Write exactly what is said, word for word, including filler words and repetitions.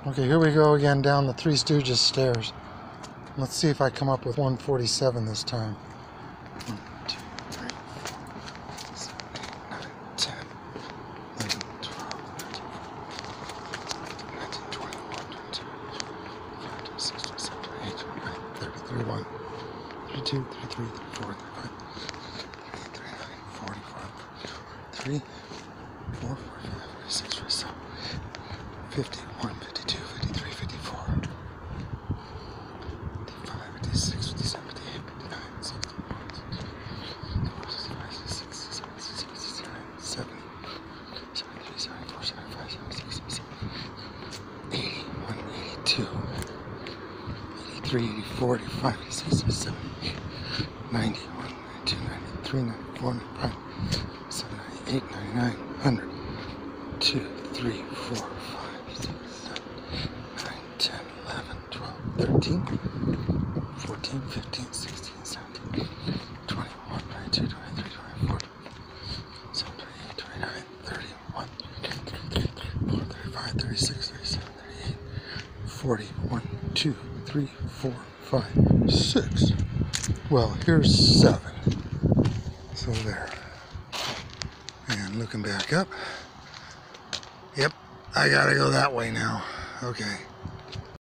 Okay, here we go again down the Three Stooges stairs. Let's see if I come up with one forty-seven this time. one, two, three, four, six, seven, eight, nine, ten, eleven, twelve, thirteen, fourteen, nineteen, twenty, twenty-one, twenty-two, twenty-five, twenty-six, twenty-seven, twenty-eight, twenty-nine, thirty, thirty-one, thirty-two, thirty-three, thirty-four, thirty-five, thirty-nine, forty, forty-three, forty-four, forty-five, forty-six, forty-seven, fifty-one, fifty-two, fifty-three, fifty-four, fifty-five, fifty-six, fifty-seven, fifty-eight, fifty-nine, sixty, sixty-five, sixty-six, sixty-seven, seventy, seventy-three, seventy-four, seventy-five, seventy-six, seventy-seven, eighty-one, eighty-two, eighty-three, eighty-four, eighty-five, eighty-six, eighty-seven, ninety-one, ninety-two, ninety-three, ninety-four, ninety-five, ninety-eight, ninety-nine, one hundred, two, three, four, five, six, seven, nine, ten, eleven, twelve, thirteen, fourteen, fifteen, sixteen, seventeen, twenty-one, twenty-two, twenty-three, twenty-four, twenty-eight, twenty-nine, thirty, thirty-one, thirty-two, thirty-five, thirty-six, thirty-seven, thirty-eight, forty, one, two, three, four, five, six. Well, here's seven. So there. And looking back up. Yep, I gotta go that way now. Okay.